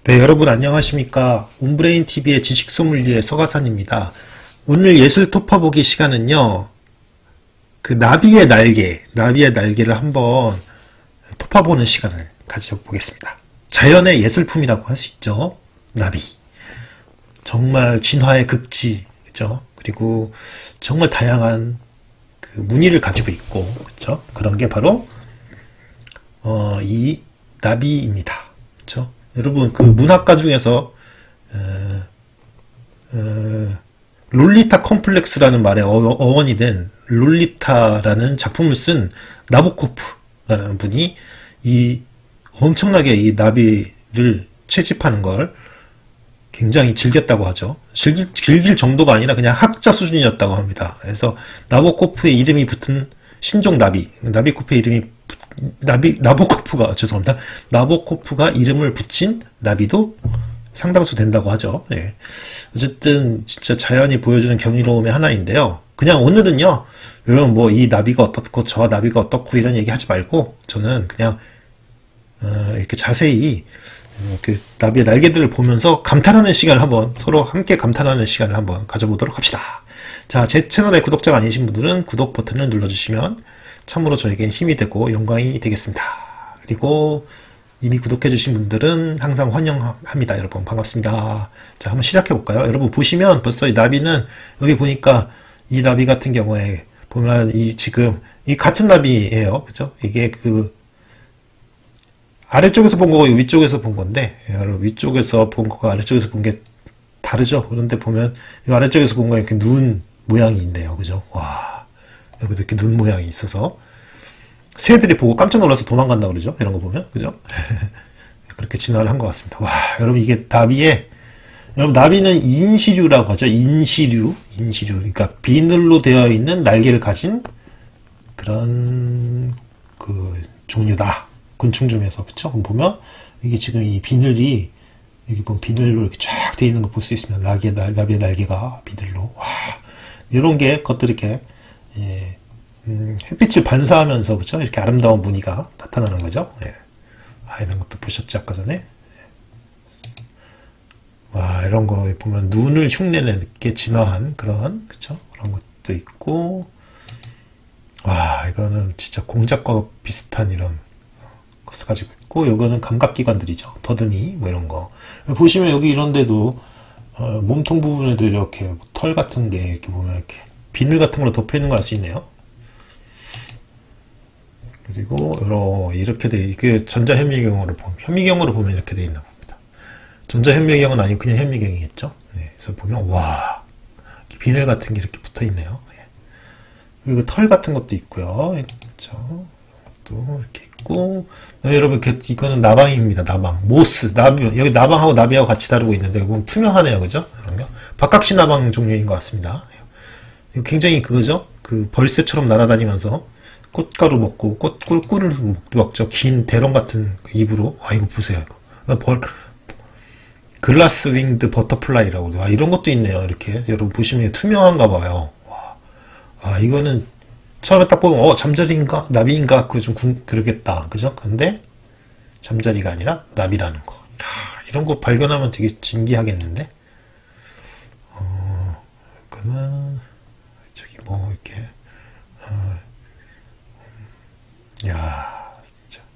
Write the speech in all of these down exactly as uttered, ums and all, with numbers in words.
네, 여러분 안녕하십니까. 온브레인티비의 지식소믈리에 서가산입니다. 오늘 예술 토파보기 시간은요, 그 나비의 날개, 나비의 날개를 한번 토파보는 시간을 가져보겠습니다. 자연의 예술품이라고 할 수 있죠. 나비. 정말 진화의 극치, 그죠? 그리고 정말 다양한 그 무늬를 가지고 있고, 그죠? 그런 게 바로, 어, 이 나비입니다. 그죠? 여러분 그 문학가 중에서 어, 어, 롤리타 컴플렉스라는 말의 어, 어원이 된 롤리타라는 작품을 쓴 나보코프라는 분이 이 엄청나게 이 나비를 채집하는 걸 굉장히 즐겼다고 하죠. 즐길, 즐길 정도가 아니라 그냥 학자 수준이었다고 합니다. 그래서 나보코프의 이름이 붙은 신종 나비, 나비코프의 이름이 나비, 나보코프가, 죄송합니다. 나보코프가 이름을 붙인 나비도 상당수 된다고 하죠. 예. 어쨌든, 진짜 자연이 보여주는 경이로움의 하나인데요. 그냥 오늘은요, 여러분 뭐 이 나비가 어떻고, 저 나비가 어떻고, 이런 얘기 하지 말고, 저는 그냥, 어, 이렇게 자세히, 어, 그 나비의 날개들을 보면서 감탄하는 시간을 한번, 서로 함께 감탄하는 시간을 한번 가져보도록 합시다. 자, 제 채널에 구독자가 아니신 분들은 구독 버튼을 눌러주시면, 참으로 저에겐 힘이 되고 영광이 되겠습니다. 그리고 이미 구독해주신 분들은 항상 환영합니다. 여러분 반갑습니다. 자, 한번 시작해볼까요? 여러분 보시면 벌써 이 나비는 여기 보니까 이 나비 같은 경우에 보면 이 지금 이 같은 나비예요. 그죠? 이게 그 아래쪽에서 본 거고 위쪽에서 본 건데 여러분 위쪽에서 본 거가 아래쪽에서 본 게 다르죠? 그런데 보면 이 아래쪽에서 본 거 이렇게 눈 모양이 있네요. 그죠? 와. 여기도 이렇게 눈 모양이 있어서 새들이 보고 깜짝 놀라서 도망간다 그러죠. 이런 거 보면 그죠? 그렇게 진화를 한 것 같습니다. 와, 여러분 이게 나비의 여러분 나비는 인시류라고 하죠. 인시류, 인시류. 그러니까 비늘로 되어 있는 날개를 가진 그런 그 종류다. 곤충 중에서 그렇죠? 그럼 보면 이게 지금 이 비늘이 여기 보면 비늘로 이렇게 쫙 되어 있는 걸 볼 수 있습니다. 나비의, 나비의 날개가 비늘로 와 이런 게 것들이 이렇게 예, 음, 햇빛을 반사하면서 그죠? 이렇게 아름다운 무늬가 나타나는 거죠. 예. 아, 이런 것도 보셨죠 아까 전에? 예. 와, 이런 거 보면 눈을 흉내내게 진화한 그런 그죠? 그런 것도 있고, 와, 이거는 진짜 공작과 비슷한 이런 것을 가지고 있고, 이거는 감각기관들이죠. 더듬이 뭐 이런 거 보시면 여기 이런데도 어, 몸통 부분에도 이렇게 뭐 털 같은 게 이렇게 보면 이렇게 비늘 같은 걸로 덮여 있는 걸 알 수 있네요. 그리고 여러 이렇게 돼 이게 전자현미경으로 보면 현미경으로 보면 이렇게 돼 있나 봅니다. 전자현미경은 아니고 그냥 현미경이겠죠. 네, 그래서 보면 와 비늘 같은 게 이렇게 붙어 있네요. 네. 그리고 털 같은 것도 있고요. 그렇죠. 또 이렇게 있고 네, 여러분 이거는 나방입니다. 나방 모스 나비 여기 나방하고 나비하고 같이 다루고 있는데 보면 투명하네요, 그죠? 박각시 나방 종류인 것 같습니다. 굉장히 그거죠. 그 벌새처럼 날아다니면서 꽃가루 먹고 꽃꿀 꿀을 먹죠. 긴 대롱 같은 그 입으로. 아 이거 보세요. 이거 벌 글라스 윙드 버터플라이라고. 아 이런 것도 있네요. 이렇게 여러분 보시면 투명한가 봐요. 와. 아 이거는 처음에 딱 보면 어 잠자리인가 나비인가 그거 좀 궁, 그러겠다. 그죠? 근데 잠자리가 아니라 나비라는 거. 야, 이런 거 발견하면 되게 진기하겠는데. 어 그는 저기 뭐 이렇게 어, 야 진짜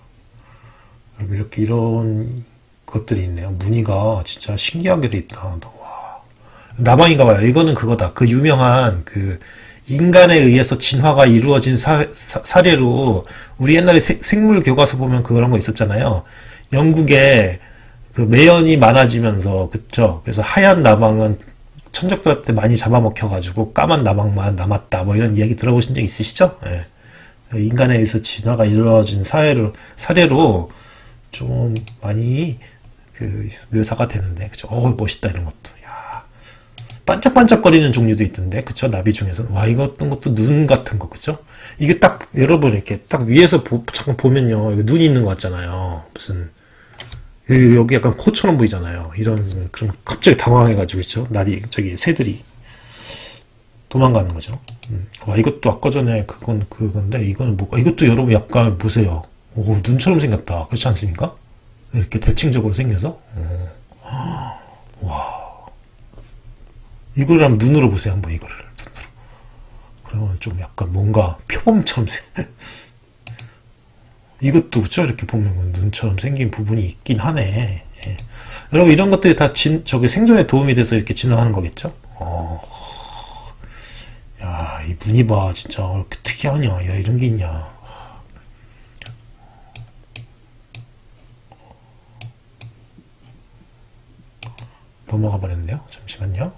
이렇게 이런 것들이 있네요. 무늬가 진짜 신기하게 돼 있다. 와 나방인가봐요. 이거는 그거다. 그 유명한 그 인간에 의해서 진화가 이루어진 사, 사, 사례로 우리 옛날에 세, 생물 교과서 보면 그런 거 있었잖아요. 영국에 그 매연이 많아지면서 그쵸. 그래서 하얀 나방은 천적들한테 많이 잡아먹혀가지고 까만 나방만 남았다. 뭐 이런 이야기 들어보신 적 있으시죠? 예. 인간에 의해서 진화가 이루어진 사례로, 사례로 좀 많이 그 묘사가 되는데, 그쵸? 어, 멋있다, 이런 것도. 야 반짝반짝거리는 종류도 있던데, 그쵸? 나비 중에서. 와, 이거 어떤 것도 눈 같은 거, 그쵸? 이게 딱, 여러분, 이렇게 딱 위에서 보, 잠깐 보면요. 이거 눈이 있는 것 같잖아요. 무슨, 여기 약간 코처럼 보이잖아요. 이런, 그럼 갑자기 당황해가지고, 그쵸? 날이, 저기, 새들이 도망가는 거죠. 음. 와, 이것도 아까 전에 그건, 그건데, 이거는 뭐가, 이것도 여러분 약간 보세요. 오, 눈처럼 생겼다. 그렇지 않습니까? 이렇게 대칭적으로 생겨서. 어. 와. 이걸 한번 눈으로 보세요. 한번 이거를. 눈으로. 그러면 좀 약간 뭔가 표범처럼 이것도 그쵸? 이렇게 보면 눈처럼 생긴 부분이 있긴 하네. 예. 여러분 이런 것들이 다 진, 저기 생존에 도움이 돼서 이렇게 진화하는 거겠죠? 어. 야, 이 무늬 봐. 진짜 이렇게 특이하냐. 야, 이런 게 있냐. 넘어가 버렸네요. 잠시만요.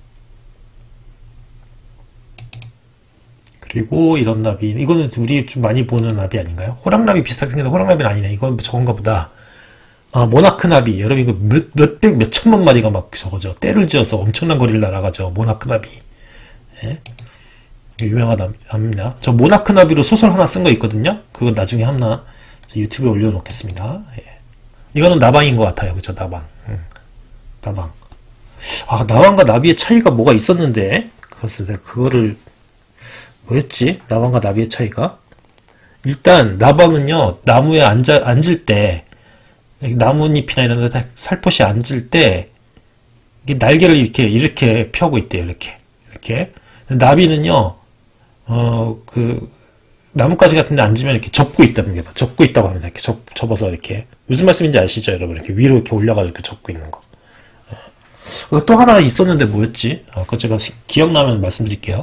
그리고 이런 나비, 이거는 우리 좀 많이 보는 나비 아닌가요? 호랑나비 비슷하게 생겼는데 호랑나비는 아니네. 이건 저건가 보다. 아, 모나크 나비. 여러분 이거 몇, 몇백, 몇천만 마리가 막 저거죠. 때를 지어서 엄청난 거리를 날아가죠. 모나크 나비. 예? 유명하답니다. 저 모나크 나비로 소설 하나 쓴 거 있거든요. 그거 나중에 하나 유튜브에 올려놓겠습니다. 예. 이거는 나방인 것 같아요. 그쵸? 나방. 응. 나방. 아, 나방과 나비의 차이가 뭐가 있었는데, 그것을 내가 그거를, 뭐였지? 나방과 나비의 차이가? 일단, 나방은요, 나무에 앉아, 앉을 때, 나뭇잎이나 이런 데 살포시 앉을 때, 이게 날개를 이렇게, 이렇게 펴고 있대요. 이렇게. 이렇게. 나비는요, 어, 그, 나뭇가지 같은 데 앉으면 이렇게 접고 있답니다. 접고 있다고 합니다. 이렇게 접, 접어서 이렇게. 무슨 말씀인지 아시죠, 여러분? 이렇게 위로 이렇게 올려가지고 이렇게 접고 있는 거. 또 하나 있었는데 뭐였지? 아, 그거 제가 기억나면 말씀드릴게요.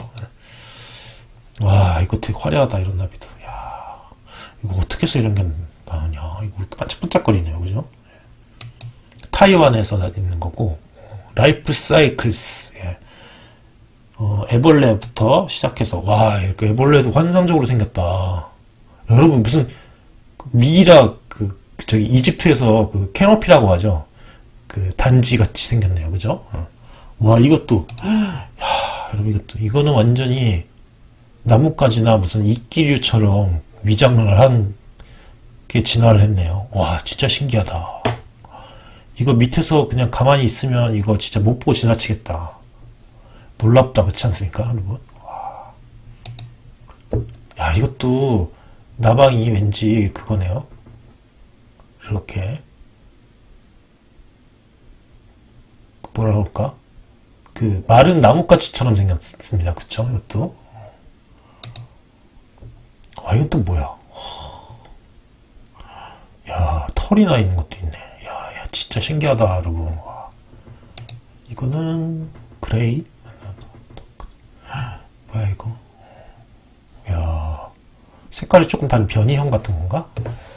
와, 이거 되게 화려하다, 이런 나비도. 야, 이거 어떻게 해서 이런 게 나오냐. 이거 이렇게 반짝반짝거리네요, 그죠? 타이완에서 있는 거고, 라이프 사이클스. 예. 어, 애벌레부터 시작해서, 와, 이렇게 애벌레도 환상적으로 생겼다. 여러분, 무슨, 미이라, 그, 저기, 이집트에서 그 캐노피라고 하죠. 그 단지 같이 생겼네요. 그죠? 어. 와, 이것도, 야, 여러분, 이것도, 이거는 완전히 나뭇가지나 무슨 이끼류처럼 위장을 한 게 진화를 했네요. 와, 진짜 신기하다. 이거 밑에서 그냥 가만히 있으면 이거 진짜 못 보고 지나치겠다. 놀랍다. 그렇지 않습니까? 여러분? 와. 야, 이것도 나방이 왠지 그거네요. 이렇게. 뭐라 그럴까? 그 마른 나뭇가지처럼 생겼습니다. 그쵸? 이것도. 와, 이것도 뭐야? 야, 털이 나 있는 것도 있네. 야, 야, 진짜 신기하다, 여러분. 와. 이거는 그레이? 뭐야 이거? 야, 색깔이 조금 다른 변이형 같은 건가?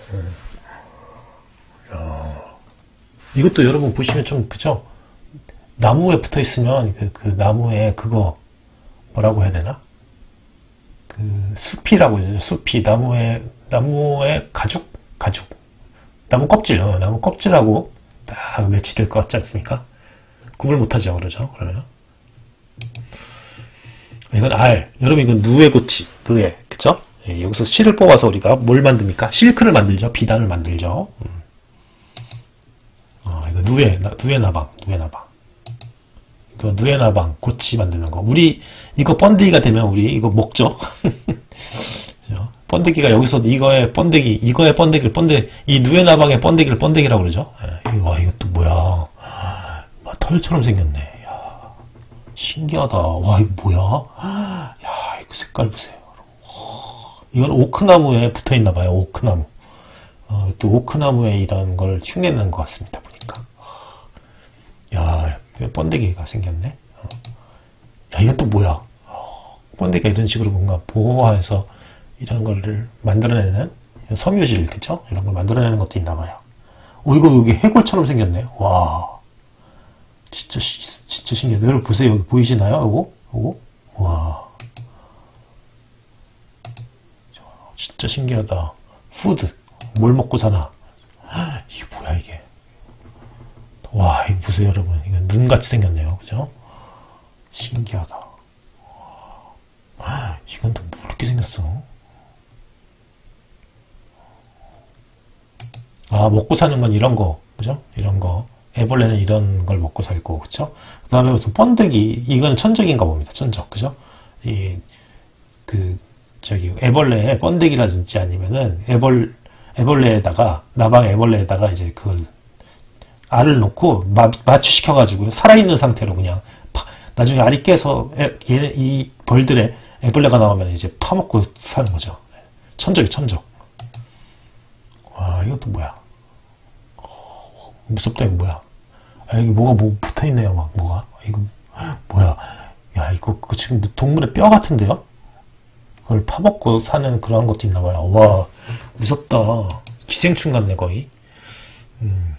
야, 이것도 여러분 보시면 좀 그죠? 나무에 붙어 있으면 그, 그 나무에 그거 뭐라고 해야 되나? 그 숲이라고 하죠. 숲이 나무에 나무에 가죽 가죽 나무 껍질 어, 나무 껍질하고 딱 매치될 것 같지 않습니까? 구분 못하죠, 그러죠? 그러면 이건 알. 여러분 이건 누에고치 누에 그쵸? 예, 여기서 실을 뽑아서 우리가 뭘 만듭니까? 실크를 만들죠. 비단을 만들죠. 음. 어, 이거 누에 누에 나방 누에 나방. 그 누에나방 고치 만드는 거. 우리 이거 번데기가 되면 우리 이거 먹죠. 번데기가 여기서 이거의 번데기, 이거의 번데기를 번데 이 누에나방의 번데기를 번데기라고 그러죠. 예. 와, 이것도 뭐야? 와, 털처럼 생겼네. 야, 신기하다. 와, 이거 뭐야? 야, 이거 색깔 보세요. 이건 오크나무에 붙어 있나 봐요. 오크나무. 어, 또 오크나무에 이런 걸 흉내내는 것 같습니다. 보니까. 야. 번데기가 생겼네. 어. 야, 이건 또 뭐야? 어, 번데기가 이런 식으로 뭔가 보호해서 이런 거를 만들어내는 섬유질, 그쵸? 이런 걸 만들어내는 것도 있나 봐요. 오, 이거 여기 해골처럼 생겼네. 와, 진짜 진짜 신기해. 여러분 보세요. 여기 보이시나요? 요거, 요거, 와, 진짜 신기하다. 푸드, 뭘 먹고 사나? 이게 뭐야 이게? 와, 이거 보세요, 여러분. 이거 눈같이 생겼네요. 그죠? 신기하다. 와, 이건 또 뭐 이렇게 생겼어? 아, 먹고 사는 건 이런 거. 그죠? 이런 거. 애벌레는 이런 걸 먹고 살고, 그쵸? 그 다음에 무슨 번데기. 이건 천적인가 봅니다. 천적. 그죠? 이, 그, 저기, 애벌레의 번데기라든지 아니면은 애벌, 애벌레에다가, 나방 애벌레에다가 이제 그걸 알을 놓고 마, 마취시켜가지고 살아있는 상태로 그냥 파, 나중에 알이 깨서 애, 얘, 이 벌들의 애벌레가 나오면 이제 파먹고 사는 거죠. 천적이 천적. 와, 이것도 뭐야. 어, 무섭다, 이거 뭐야. 아, 이게 뭐가 뭐 붙어있네요, 막, 뭐가. 이거, 뭐야. 야, 이거, 그 지금 동물의 뼈 같은데요? 그걸 파먹고 사는 그런 것도 있나봐요. 와, 무섭다. 기생충 같네, 거의. 음.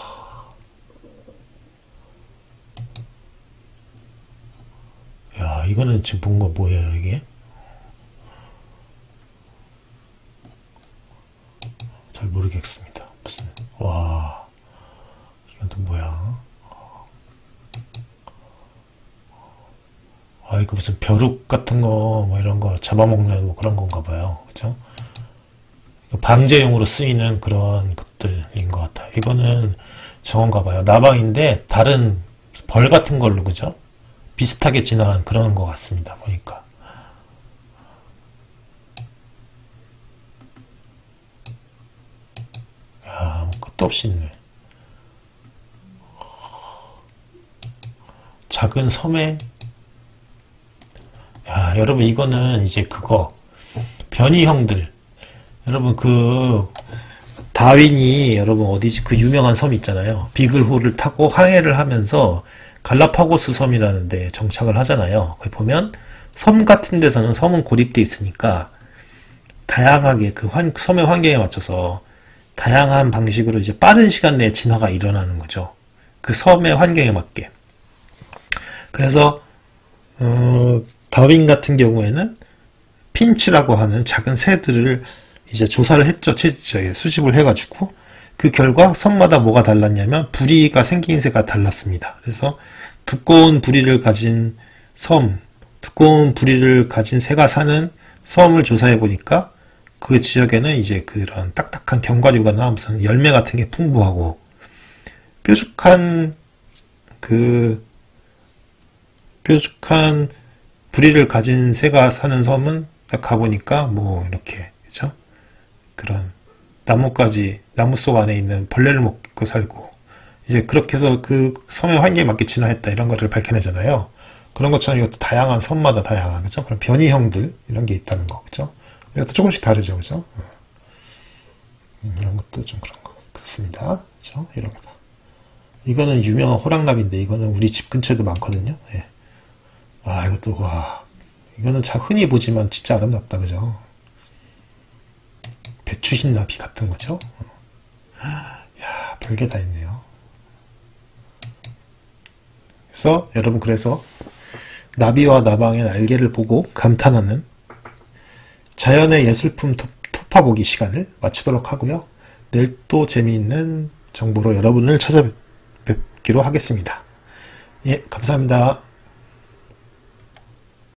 야, 이거는 지금 뭔가 뭐예요, 이게? 잘 모르겠습니다. 무슨, 와, 이건 또 뭐야? 아, 이거 무슨 벼룩 같은 거, 뭐 이런 거 잡아먹는 뭐 그런 건가 봐요. 그죠? 방제용으로 쓰이는 그런 것들인 것 같아요. 이거는 저건가 봐요. 나방인데, 다른 벌 같은 걸로, 그죠? 비슷하게 진화한 그런 것 같습니다. 보니까. 야, 뭐 끝도 없이 있네. 작은 섬에, 야, 여러분, 이거는 이제 그거, 변이형들. 여러분, 그, 다윈이, 여러분, 어디지, 그 유명한 섬 있잖아요. 비글호를 타고 항해를 하면서, 갈라파고스 섬이라는 데 정착을 하잖아요. 거기 보면, 섬 같은 데서는 섬은 고립되어 있으니까, 다양하게 그 환, 섬의 환경에 맞춰서, 다양한 방식으로 이제 빠른 시간 내에 진화가 일어나는 거죠. 그 섬의 환경에 맞게. 그래서, 어, 다윈 같은 경우에는 핀치라고 하는 작은 새들을 이제 조사를 했죠. 수집을 해가지고 그 결과 섬마다 뭐가 달랐냐면 부리가 생긴 새가 달랐습니다. 그래서 두꺼운 부리를 가진 섬, 두꺼운 부리를 가진 새가 사는 섬을 조사해 보니까 그 지역에는 이제 그런 딱딱한 견과류가 무슨 열매 같은 게 풍부하고 뾰족한 그 뾰족한 부리를 가진 새가 사는 섬은 딱 가보니까 뭐 이렇게 그죠? 그런 나뭇가지 나무 속 안에 있는 벌레를 먹고 살고 이제 그렇게 해서 그 섬의 환경에 맞게 진화했다 이런 것들을 밝혀내잖아요. 그런 것처럼 이것도 다양한 섬마다 다양한 그죠? 그런 변이형들 이런 게 있다는 거 그죠? 이것도 조금씩 다르죠, 그죠? 음, 이런 것도 좀 그런 거 같습니다. 그죠? 이런 거다. 이거는 유명한 호랑나비인데 이거는 우리 집 근처에도 많거든요. 예. 와, 이것도, 와. 이거는 참 흔히 보지만 진짜 아름답다, 그죠? 배추흰나비 같은 거죠? 야, 별게 다 있네요. 그래서, 여러분, 그래서, 나비와 나방의 날개를 보고 감탄하는 자연의 예술품 토파보기 시간을 마치도록 하고요. 내일 또 재미있는 정보로 여러분을 찾아뵙기로 하겠습니다. 예, 감사합니다.